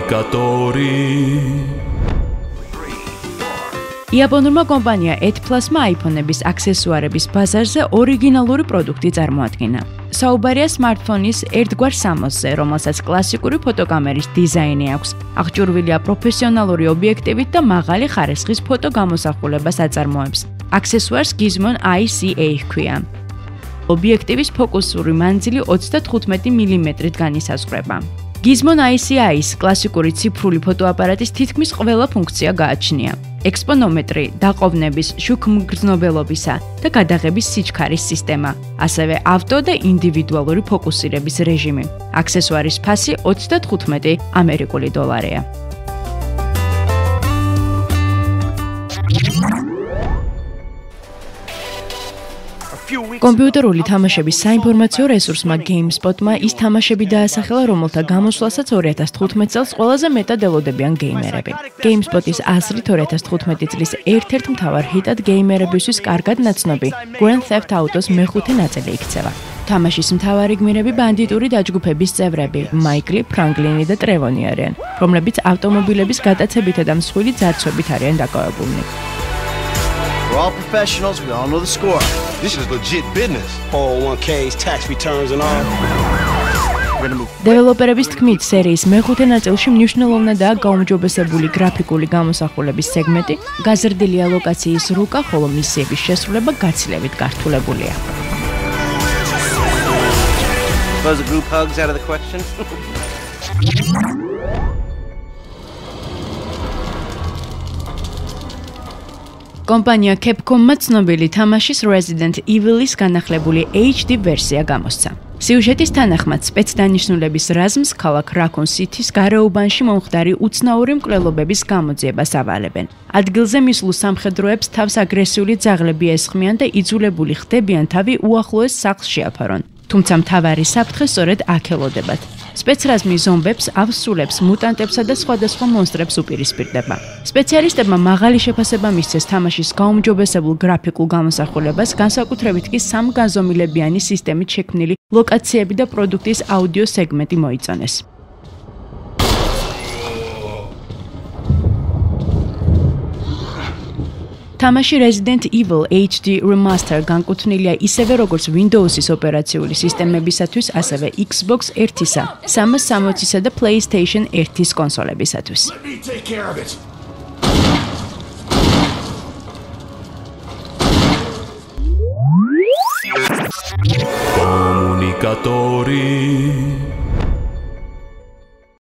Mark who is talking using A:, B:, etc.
A: კომუნიკატორი
B: იაპონურმა კომპანია ATPlus-მა iPhone-ების აქსესუარების ბაზარზე ორიგინალური პროდუქტი წარმოადგინა. საუბარია smartphone-ის ერთგვარ სამოსზე, რომელსაც კლასიკური ფოტოკამერის დიზაინი აქვს. აღჭურვილია პროფესიონალური ობიექტივით და მაღალი ხარისხის ფოტოგამოსახულებას აწარმოებს. აქსესუარს Gizmo ICA ჰქვია. ობიექტივის ფოკუსური მანძილი 35 მმ-ით განისაზღვრება. Gizmo ICA-ის კლასიკური ციფრული ფოტოაპარატის თითქმის ყველა ფუნქცია გააჩნია. ექსპონომეტრი, დაყოვნების, შუქმგრძნობელობისა და გადაღების სიჩქარის სისტემა, ასევე ავტო და ინდივიდუალური ფოკუსირების რეჟიმი. აქსესუარის ფასი 35 ამერიკული დოლარია. კომპიუტერული თამაშების საინფორმაციო რესურსმა GameSpot-მა ის თამაშები დაასახელა, რომელთა გამოსვლასაც 2015 წელს ყველაზე მეტად ელოდებიან გეიმერები. GameSpot-ის აზრით 2015 წლის ერთ-ერთ მთავარ ჰიტად გეიმერებისთვის კარგად ნაცნობი Grand Theft Auto-ს მეხუთე ნაწილი იქცევა. თამაშის მთავარი გმირები ბანდიტური დაჯგუფების წევრები, მაიკლი, ფრანკლინი და ტრევონი არიან, რომლებიც ავტომობილების გატაცებითა და მსხვილი ძარცვებით არიან დაკავებულნი.
C: We're all professionals, we all know the score.
D: This is legit business.
C: 401ks, tax returns and all.
B: დეველოპერების თქმით, სერიის მეხუთე ნაწილში მნიშვნელოვნადაა გაუმჯობესებული გრაფიკული გამოსახულების სეგმენტი, გაზრდილი ლოკაციის რუკა, ხოლო მისიების შესრულება გაცილებით გართულებულია.
C: Suppose a group hugs out of the question.
B: კომპანია Capcom-მა ცნობილი თამაშის Resident Evil-ის განახლებული HD ვერსია გამოსცა. სიუჟეტის თანახმად სპეცდანიშნულების რაზმს ქალაქ Raccoon City-ის გარეუბანში მომხდარი უცნაური მკვლელობების გამოძიებას ავალებენ. ადგილზე მისულ სამხედროებს თავს აგრესიული ძაღლები ესხმიან და იძულებული ხდებიან თავი უახლოეს სახლს შეაფარონ. თუმცა მთავარი საფრთხე სწორედ აქ ელოდებათ. სპეცრაზმი ზომბებს, ავსულებს, მუტანტებსა და სხვადასხვა მონსტრებს უპირისპირდება. სპეციალისტებმა მაღალი შეფასება მისცეს თამაშის გაუმჯობესებულ გრაფიკულ გამოსახულებას, განსაკუთრებით კი სამგანზომილებიანი სისტემით შექმნილი ლოკაციები და პროდუქტის აუდიო სეგმენტი მოიწონეს. თამაში Resident Evil HD Remaster განკუთვნილია ისევე როგორც Windows-ის ოპერაციული სისტემებისათვის, ასევე Xbox 1-ისა, 360-ისა და PlayStation 1-ის კონსოლებისათვის.
A: კომუნიკატორი